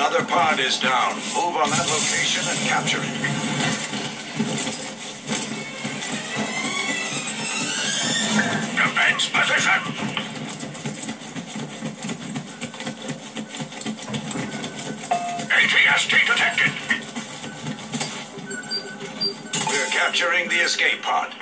Another pod is down. Move on that location and capture it. Defense position! ATST detected! We're capturing the escape pod.